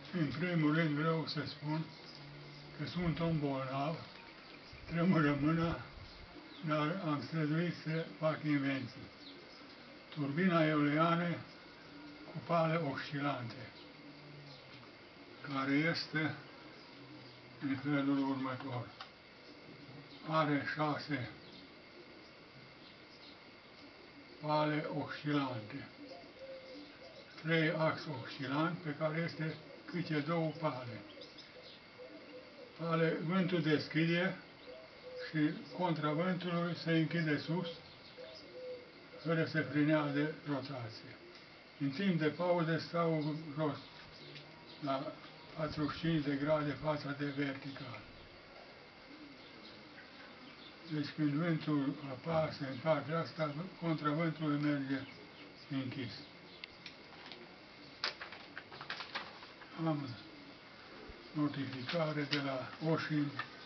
În primul rând vreau să spun că sunt om bolnav, tremură mâna, dar am străduit să fac invenții. Turbina eoliană cu pale oscilante, care este în felul următor. Are 6 pale oscilante, 3 axi oscilanti pe care este câte 2 pale. Vântul deschide și contra vântului se închide sus, fără să frânează rotație. În timp de pauză stau jos, la 45 de grade fața de vertical. Deci când vântul apasă în partea asta, contravântul merge închis. Am notificare de la Oșin